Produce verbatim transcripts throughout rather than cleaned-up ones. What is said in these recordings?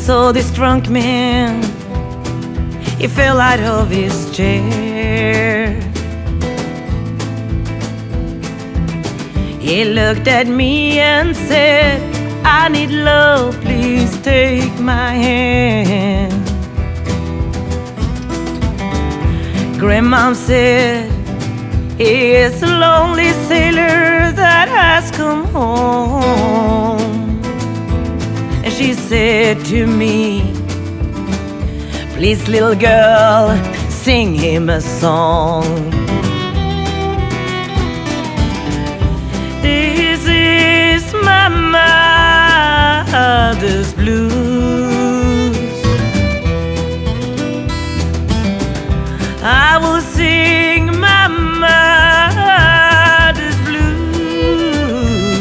saw this drunk man. He fell out of his chair. He looked at me and said, I need love, please take my hand. Grandma said, he is a lonely sailor that has come home. And she said to me, please little girl, sing him a song. This is my mother's blues. I will sing my mother's blues.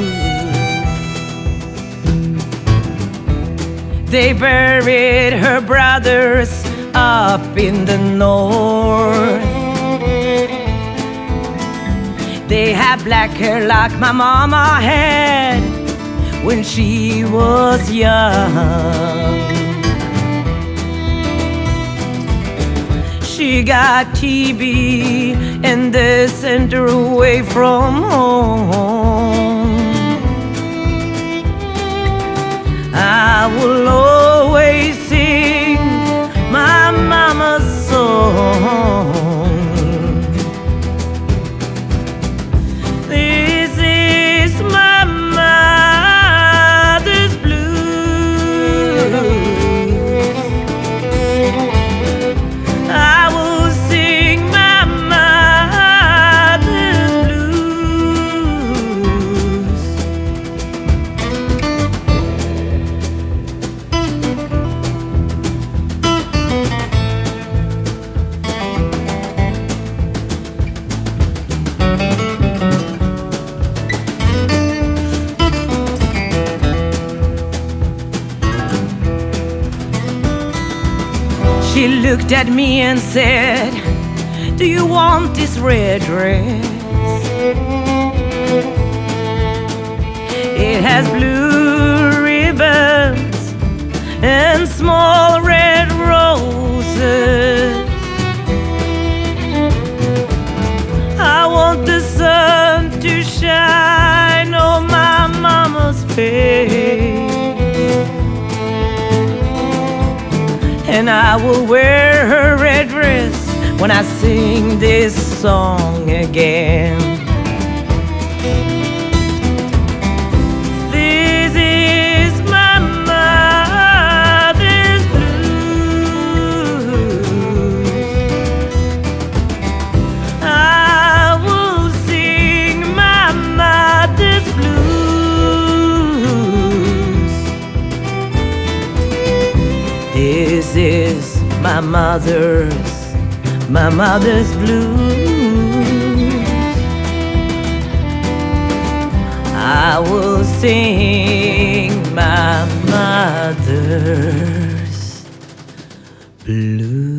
They buried her brothers up in the north. They have black hair like my mama had when she was young. She got T B and they sent her away from home. I will always sing my mama's song. This is my mother's blues. I will sing my mother's blues. She looked at me and said, do you want this red dress? It has blue ribbons and small red roses. I want the sun to shine on my mama's face, and I will wear her red dress when I sing this song again. This is my mother's blues. I will sing my mother's blues. This is my mother's, my mother's blues. I will sing my mother's blues.